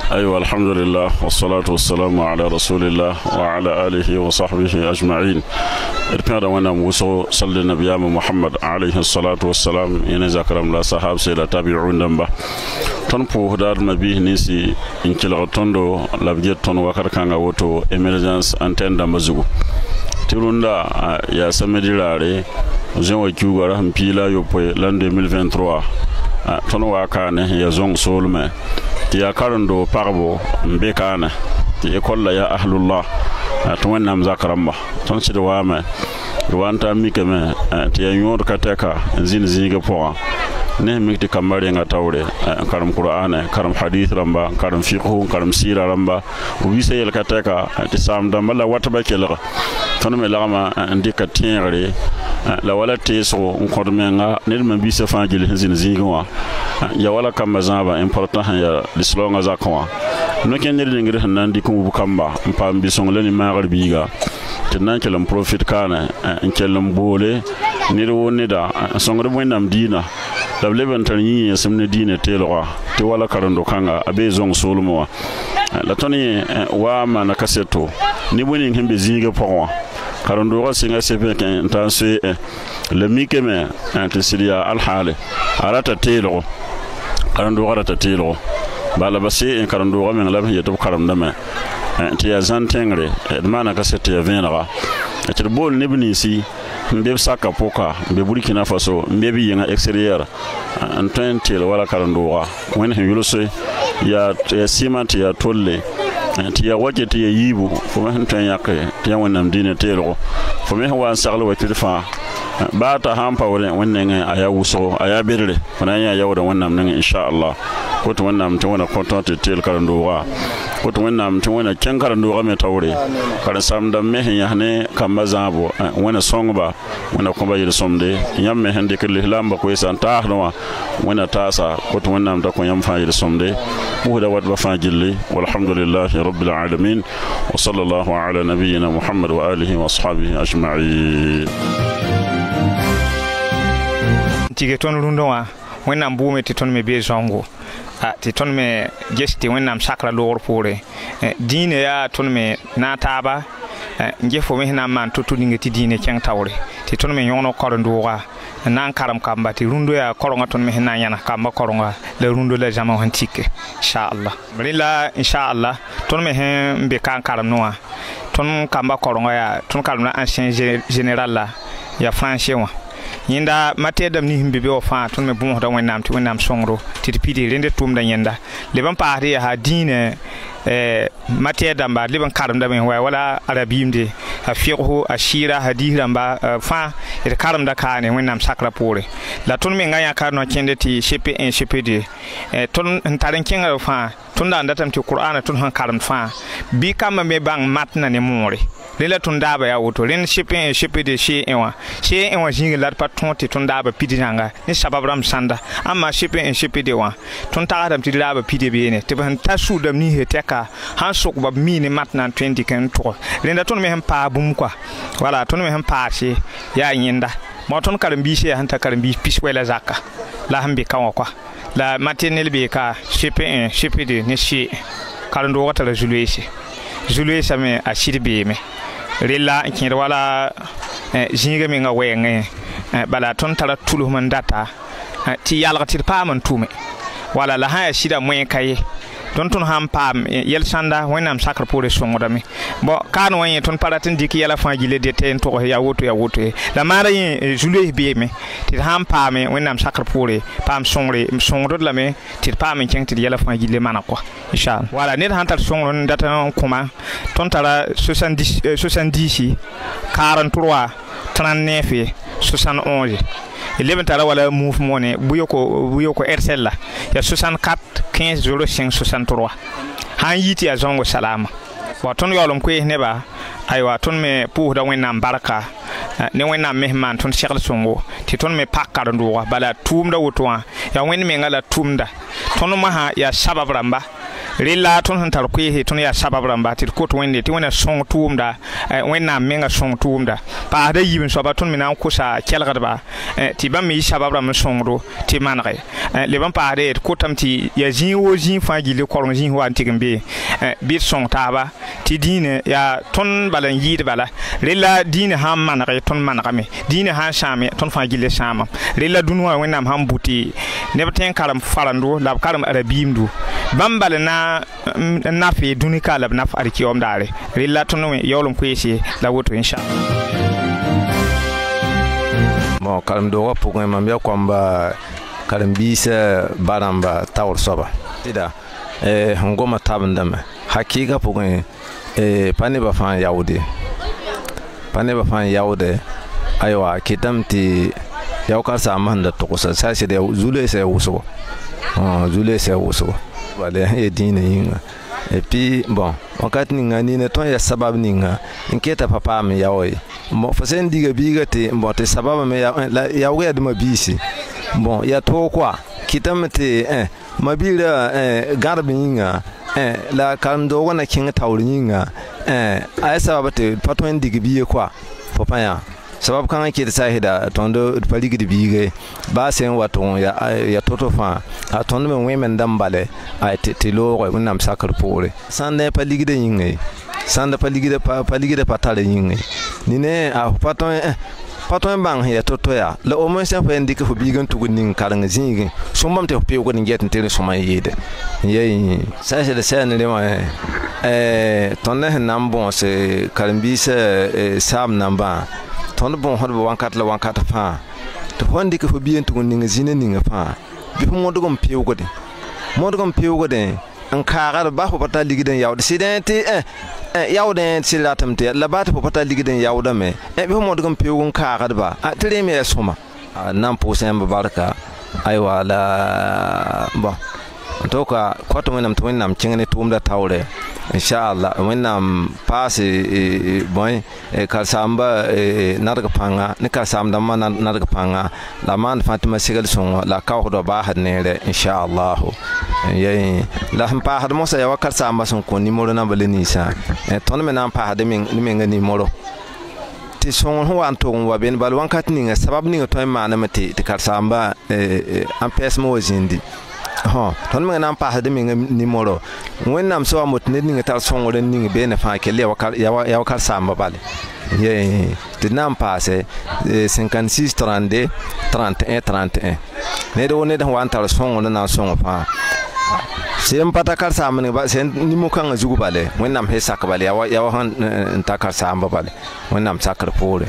أيوة الحمد لله والصلاة والسلام على رسول الله وعلى آله وصحبه أجمعين. إربنا وانا موسو صلى النبي محمد عليه الصلاة والسلام ينزكر الله صحاب سيدة تابعون دنبا تنبو هدار مبيه نيسي إنكي لغتوندو لبجيت تون وكر كانغا ووتو emergence antenne دمزو تيروندا يا سمدي لاري زنو كيوغارا مبيلا يوبوي لان 2023 تون واكاني يا زونغ سولمي يا كارندو باربو مبيكانا يقول يا أهلullah تونا مذاكرمه تنسد وامه وانت ميكمه تيا يور كتكا زين زينغ بوا نهمك تكمل ينعتاوري كرم قرآن كرم حديث رمبا كرم فقه كرم سيرة رمبا وبيسي الكتكا تسام دملا واتبكيلغ تنم لغما عندك تينغري la wala teso nkormenga nirma bisa fangil zin zingwa ya wala kamba zaba important ya lislonga zakwa no ken nirde ngir hanan di kum bukamba mpam bisong leni magar biga tenan kelam profit kana kelam bole nir woni da songre moynam dina la leben tan yi semne dina telwa te wala karando kanga abe zong solmo la toni wa mana kaseto ni boni himbe zinga pokwa karando singa sepe kan tanse le mikeme antisiria alhale arata telo karando arata telo bala basi en karando men la yeto karam dama ti ya zantengre mana kasete ya venra ti bol nibnisi mbe saka poka mbe Burkina Faso mbe bi yanga extérieur anten telo wala karando wa wen yulose ya ciment ya tolle ti ya wajeti ya yibu fo men tan yakay ti ya wonam dine telo fo men wa saglo wati fa ba ta hampa wurin wannan aya wuso aya birre wannan ya yawo da wannan nan insha Allah ko to wannan mutum wannan content tel karando wa ko to wannan mutum wannan ken karando ga me tawre kar sam da me ya ne kam mazabo wannan songba wannan ko bayir somde yam me hande ke lamba ko san ta no wannan tasa ko to wannan da ko yam fayir somde mu da wadba fajilli walhamdulillahi rabbil alamin wa sallallahu ala nabiyyina muhammad wa alihi wa ashabihi ajma'in. Tike ton rundowa wennam buume ti ton me be zongo ti ton me gesti wennam sakra lor pore dine ya ton me na taba ngefo me na man to tudinga ti dine ken tawre ti ton me yono korondowa nan karam kamba ti rundo ya koronga ton me na yana kamba koronga le rundo la jama hantike inshallah brilla inshallah ton me hen be kan karam noa ton kamba koronga ya ton karam na ancien général la ya français wa yinda matedam ni himbe be ofa ton me bon da wonnam ti wonnam songro ti pidi rende tum da yenda le ban paari ha dine matedam ba le ban karam da ben wala arabimde a fiqhu a shira hadira ba fa e karam da kane wonnam sakra pore la ton me ngaya karno kende ti cp1 cp2 ton ntaren kenga fa ton da ndatam ti qur'ana ton han karam fa bi kam me bang matna ne more lela ton daba ya woto ren cp1 cp2 cp1 wa jinga lat tonti ton daba pidinanga ni sababram sanda amma cp1 cp2 wa ton taadam ti daba pidbe ne te ban tasu dam ni heteka han sok bab mini matna 20 kan to renda ton me hem pa bum kwa wala ton me hem pa ci ya yinda mo ton karambi ci han ta karambi pis wala zakka la hambe kan kwa la matinel be ka cp1 cp2 ne ci karando wata la julwe me a shirbe me rilla kin wala jinga me nga wenge bala ton tara tulu man data ti yalga tir pam tume wala la ha shida moyen kay ton ton ham pam yel sanda wonam sakra pour songoda mi bo kan wonye ton paratin diki yala fangile de ten to ya woto la mara yin julé be me ti ham pam wonam sakra pour pam songre songdo la me ti pam ken ti yala fangile mana ko inshallah wala ne hantar songron data kuma ton tara 70 43 39 71 11 tara wala mouvement ne buyoko RCL la ya 64 15 05 63 han yiti a zongo salama wa ton yolum ko ne ba aywa ton me pour da wennam baraka ne wennam mehman ton Cheikh Songo ti ton me pakkar nduwa bala tumda wotwa ya wen me ngala tumda ton ma ha ya sabab ramba rilla ton han tar ko he ton ya sabab ramba ti ko to wende ti wona song tumda wennam me nga song tumda pa da yibin so ba ton me nan ko sa kelgar ba ti ba mi sabab ram songro ti manre le ban paade ko tamti ya jin wo jin fa gile ko jin wa antigmbe bit son taba ti dine ya ton balan yid bala rela dine ham manare ton maname dine ha shame ton fa gile shama rela dunwa wenam ham buti ne baten karam farando la karam arabimdu bambal na nafi dunika la naf arki omdare rela ton yolum kwesi la woto inshallah mo karam do pour mam ya kwamba karam bisa baramba tawr soba tida ngoma tabandama hakika pour pane ba fan yaude aywa kitamti yaw ka sama handa to ko sa se de zule se wuso wale e dine yinga et puis bon wakati ninga ni ne ton ya sabab ninga inketa papa me yawoy mo fasen diga biga te mo te sabab me ya we adma bisi bon ya to kwa kitamti mabira garbi yinga la kando wana kinga tawringa ay sabab te paton diga biye kwa papa ya sabab kan ke sahida tondo paligi de biige ba sen waton ya toto fa tondo men wemen dambale ay te lo ko nam sakar pore sande paligi de yinge sande paligi de patale yinge ni ne a paton bang ya toto ya la o mo sen fa ndike fo biigan tugu nin karanga zingi sombam te pe ko ni getin tere soma yede yeyi sahida sen le ma tonne nam bon se karambi se sam namba ton bon hon wankat la wankat fa to hondi ko biyen to ninga zine ninga fa bi mo dogom pewgode an kaaga ba ko pata ligiden yawde sidenti yawde silatamte la ba to pata ligiden yawda me bi mo dogom pewgon kaaga ba tere me soma nam po semba barka ay wala bon to ka ko to nam cingene tumda tawre inshallah wenam passe boy kalsamba narga panga ne kalsamba man narga panga la man fatima sigal son la kaw do ba hadnere inshallah yey la pa had mo sa ya kalsamba son ko nimoro na baleni sa ton me nan pa had min ngani moro ti son ho anto wa ben bal wankat ni sabab ni to ma na mate ti kalsamba am pes mo zindi ton me nan pa hade min ni moro wennam so amot ne ni tar songore ni be na fa kele ya wakal samba bale ye de nan passe 56 32 31 ne do ne da wan tar songore na songo fa sem pata kar samba ne ba sen ni mo kan zugu bale wennam he sak bale ya wa han takar samba bale wennam sakar pore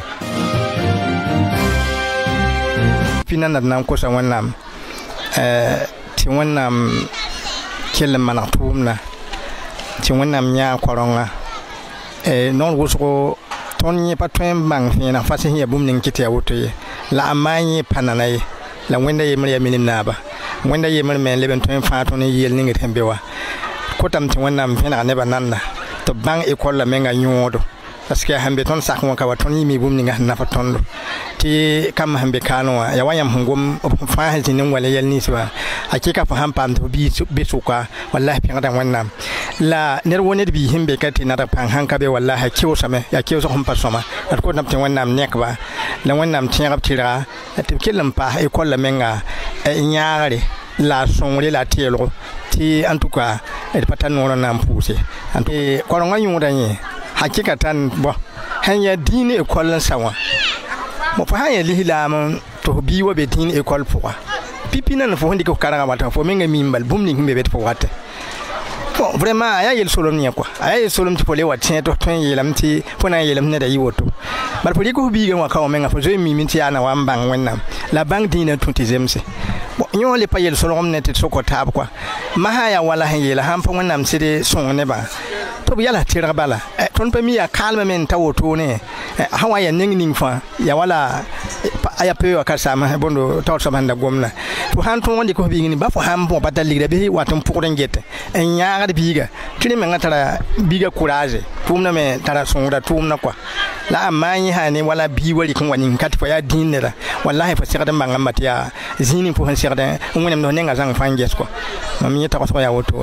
pinan nan ko sa wennam ti wannam kelle mana tumna ti wannam nya koronga non wusko ton ni patwen bang fina fasi hiya bum ning kiti awutoye la amani pananay la wenda yemre ya mininaba wenda yemre men leben ton fa ton yel ning tembewa ko tam ti wannam fina ne bananda to bang e kolla menga nyodo parce que hambe ton sak won ka waton yimi bum ninga na fatondo ti kam hambe kanwa ya wayam hungum fa hajinin wala yel niswa akika fa hampam to bi suka wallahi fi ngadan wannan la ner woni bi himbe kati na pan hanka be wallahi kiwo same ya kiwo so humpa soma at ko napti wannan nek ba la wannan tin raptira at kilam pa e kolla menga nyaare la sonre la tielo ti en tout cas e patan wona nam pousse ante ko nganyu danye hakikatan bo hanya dini e kollan sawa mo fa hanya lihilam to biwo be dini e kol poa pipina na fo ndi ko karanga wata fo menga mimbal bum ni himbe bet fo wata bon vraiment aya yel solom ni quoi aya yel solom ti pole watin to ton yelam ti fo na yelam ne da yiwoto bar poli ko bi ga wa ka o menga fo zo mi minti ana wa mbang wennam la bank dina tunti zemse bon nyo le pa yel solom ne ti soko tab quoi ma haya wala yela ham fo wennam sede son ne ba to yala tira bala ton pa mi ya kalma men tawoto ne hawa ya ning fa ya wala aya pe wa kasama bondo taw samanda gomna to han ton wonde ko bi ngini ba fo ham bo badali de be watum pukuren gette en nyaga de biga tuni men ngatara biga courage tumna me tara songra tumna kwa la amani hani wala bi wali kun wani kat fo ya dinera wallahi fo sirda manga matia zini fo han sirda ngonem no nenga zang fanges kwa mami ta ko ya woto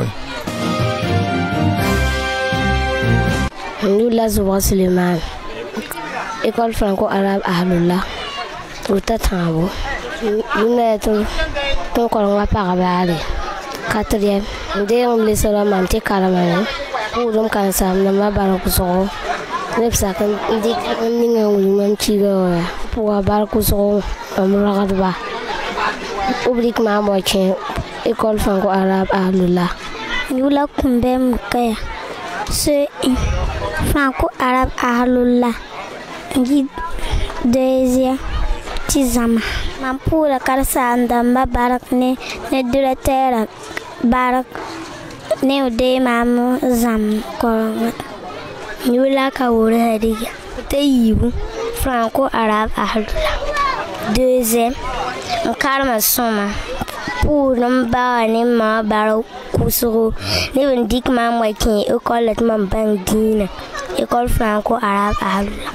Ahlloullah de ZONGO école franco arabe Ahlloullah Uta Tambo. ton koronga pagabale 4e ndem le sala mam te karamane pudum kan sam na mabara kuso nepsa kan ndik ninga wuli mam chigo puwa bar kuso amragadba ubrik ma mo chen école Franco arabe Ahlloullah Yula kumbem kaya c'est Franco arabe Ahlloullah ngi deuxième tizama mampura karsa ndamba barak ne directeur barak ne de mam zam koronga Yula ka wore hadiga tayibu Franco arabe Ahlloullah deuxième karma soma pour numba ne ma barak kusuru ne dik mam wakin école mam bangina école Franco arabe Ahlloullah.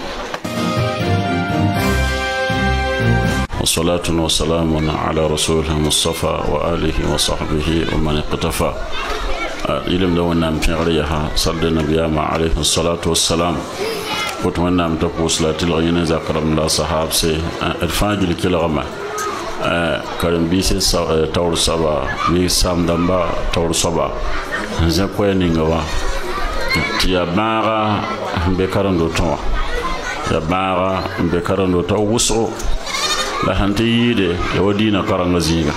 والصلاة والسلام على رسوله المصطفى وآله وصحبه ومن اقتفى إلم دونا مشغريها صلى النبي عليه الصلاة والسلام وتمنى متقو صلاة الغين ذكر من الله صحاب سي الفاجل كالغمة كرم بيسي تور صبا بيسام دنبا تور صبا زكوين نغوا تيا باغا بكرن دوتوا يا باغا بكرن دوتوا وسو la hanti yide yo dina karanga zinga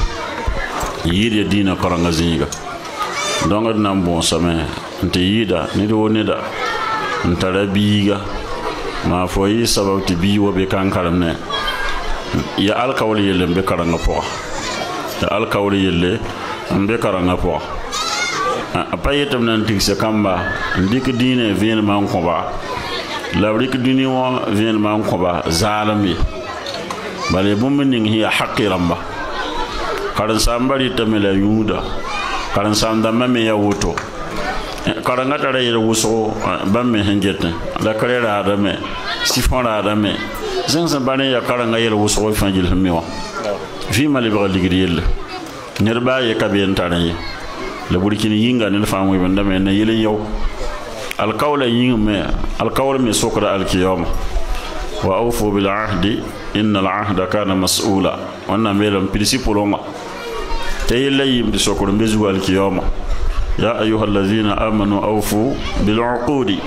yide dina karanga zinga donga nam bon same nte yida ni do neda ntara biga ma foyi sababti bi wobe kankaram ne ya alkawli yelle be karanga po ya alkawli yelle be karanga po apayetam nan tigse kamba ndik dine vien man ko ba la rik dini wo vien man ko ba zalami bale bumning hiya haqqi ramba karan sambari tamela yuda karan sanda mame ya wuto karan ngata re wuso bamme henjete la karera adame sifona adame zan bane ya karan ngayel wuso fanjil miwa fi mali ba ligriyel nerba ye kaben tane le burkini yinga ne famu be ndame ne yele yow al qawla yingme al qawla me sokra al qiyam wa awfu bil ahdi inna al-ahda kana mas'ula wannan melam principle ma tayyib bi sokor bezu al-qiyama ya ayyuhallazina amanu awfu bil uqudi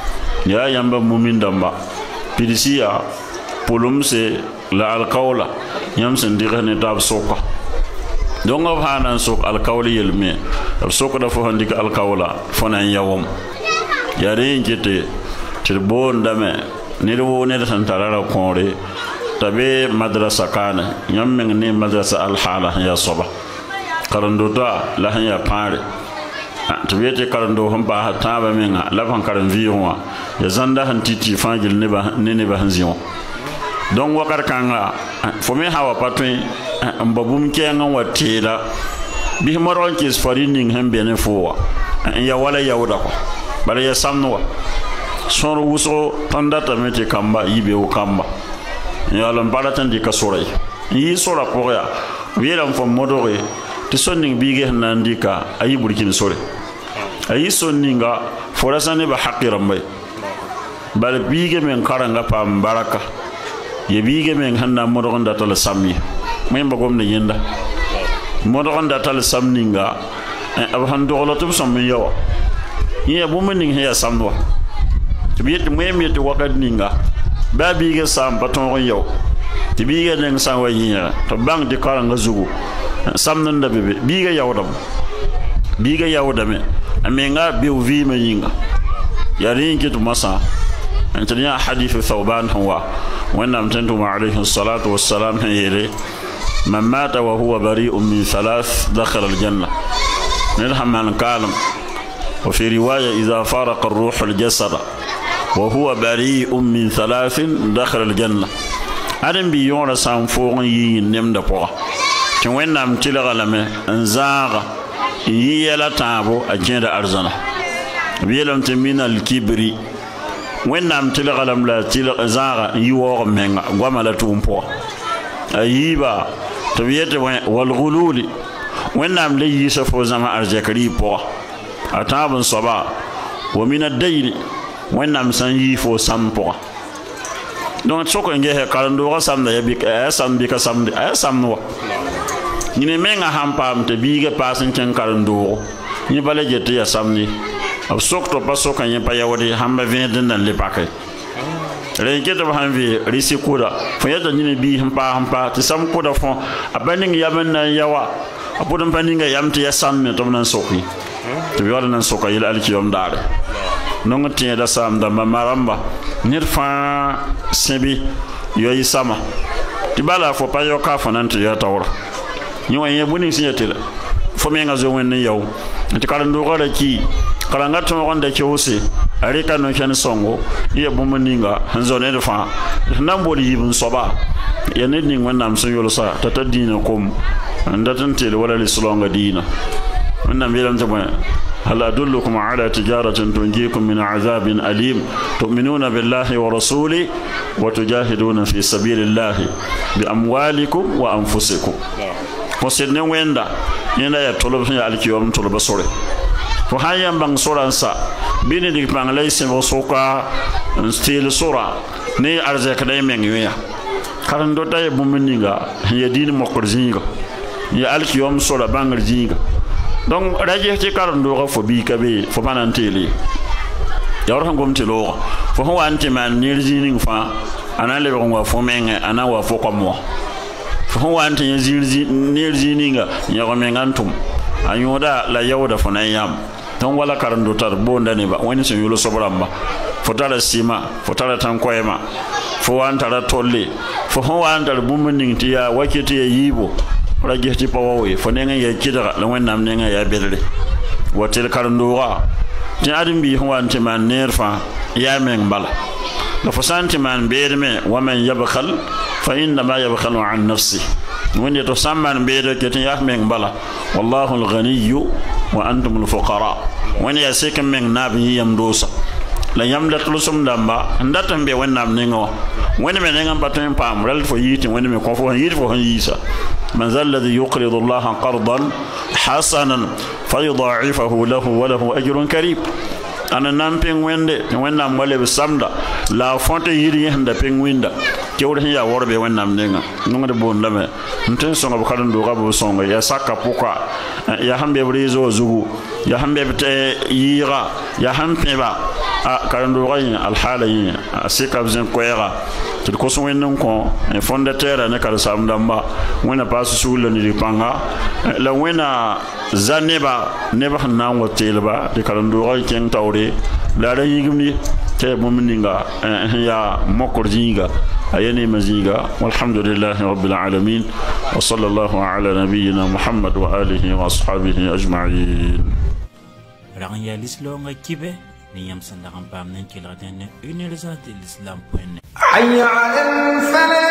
ya yamba mu'min damba pilisiya polumse la al-qawla yamsen dirane tab soka donga hanan sok al-qawli yelme soka da fo handika al-qawla fonan yawum ya re njete tirbon dame nirwo ne da santarara konre tabe madrasa kana nyammeng ne madrasa al-hala ya soba karando ta la ya pare tabe te karando hamba hatta ba menga la fan karan viwa ya zanda han titi fangil ne ba hanzion don wakar kanga fo me hawa patwen mbabum kenga watela bi moron kis farining hambe ne fo ya wala yawda ko bale ya samno soro wuso tandata mete kamba yibe o kamba ya lam balatan di kasoray yi sora poya wielam fo modore ti sonning bige nandika ayi burkin sore ayi sonninga forasane ba haqiram bay bal bige men karanga pam baraka ye bige men hanna modon datal sammi may mbagom ne yenda modon datal samninga ab hando olatum sammi yawa ye bumening he samwa tibiyet moyemiyet wakad ninga ba biga sam paton yow ti biga neng san wayinya to bang di karanga zugu samnan da bebe biga yawdame amenga bi uvi mayinga ya rinki to masa antanya hadith thawban huwa wannan tantu alayhi salatu wassalam hayre man mata wa huwa bari'un min thalath dakhala aljanna nilham man kalam وفي رواية إذا فارق الروح الجسد وهو بريء من ثلاث دخل الجنة أدم بيون سانفون ينم دپوا تون نام تلغلمه انزاغ يلا تابو أجند أرزنا بيلم تمين الكبري وين نام تلغلم لا تلغزاغ يوغ من وملا تومپوا أيبا تبيت والغلول وين نام لي يسفو زما أرجكري پوا أتابن صبا ومن الدين وين نام سنجي فو سامپوا donc soko nge he kalando ga samda ya bik sam bika samdi ay samno ni menga hampam te biga pasin ken karando ni bala jete ya samni ab sokto pa sokan yen pa yawdi hamba venden nan le pakai ren kete ba hanvi risi kuda fo yata ni bi hampa ti sam kuda fo abaning yamen na yawa apodon paninga yamti ya samme to nan sokni to bi wala nan soka yila alki yom dare non tiya da sam da maramba nirfa sebi yoyi sama ti bala fo pa yo ka fo nan ti ya tawra ni wa ye buni sinyatila fo me nga zo wen ni yaw ti karando ko da ki karanga to wanda ke wose are kan no kan songo ye bumaninga hanzo ne fa nan boli yibun soba ya ne ni wannan sun yolo sa ta tadina kom ndatan tel wala lislonga dina wannan bilam ta ba هل أدلكم على تجارة تنجيكم من عذاب أليم تؤمنون بالله ورسوله وتجاهدون في سبيل الله بأموالكم وأنفسكم وسيدنا ويندا يندا يطلب سنة الكيوم طلب سوري فهايا بان سورانسا بيني ديك بان ليس وسوكا ستيل سورا ني أرزاك دايمين يويا كارن دوتا يبومنيغا هي دين مقرزيغا يا الكيوم سورا بان رزيغا donc raje ci karando ga fo bi kabe fo bananteli yawr han gomti lo fo ho wanti man nirjini fa ana le ko fo menge ana wa fo ko mo fo ho wanti nirjini nga yago mengantum anyoda la yawda fo na yam don wala karando tar bonda ne ba woni so yulo sobramba fo tara sima fo tara tan koyema fo wantara tolle fo ho wantara bumning tiya wakiti yibo raje ti pawowe fo nenga ya kidara la wonnam nenga ya bedre wotel karndowa ti adam bi wanti man nerfa ya men bala la fo santi man bedme wa man yabkhal fa inna ma yabkhalu an nafsi woni to samman bede ke ti ya men bala wallahu al-ghaniy wa antum al-fuqara woni ya sekam men nabi yam dosa la yam dat lusum damba ndatam be wonnam nenga woni men nenga batten pam ral fo yiti woni me ko fo yiti fo yisa من ذا الذي يقرض الله قرضا حسنا فيضاعفه له وله أجر كريم أنا نام بينويند وينام ولا بسامدا لا فانت يري هندا بينويندا كيور هي وربي وينام نينغا نونغ دبون لما نتن سونغ بكارن دوغا بوسونغ يا ساكا بوكا يا همبي بريزو زوغو يا همبي بتي ييرا يا همبي با كارن دوغا الحالة سيكا بزن كويرا to ko so wen ko fondateur ne kala samdamba wona pasu sul ni panga la wena zaneba neba na wotelba de kala ndo ro ken tawre la da yigmi te mumininga ya mokorjinga ayene maziga walhamdulillahi rabbil alamin wa sallallahu ala nabiyyina muhammad wa alihi wa ashabihi ajma'in ran ya lislonga kibe ni yam sandaram pam nan kilraden université de l'islam.net حي على الفلاح.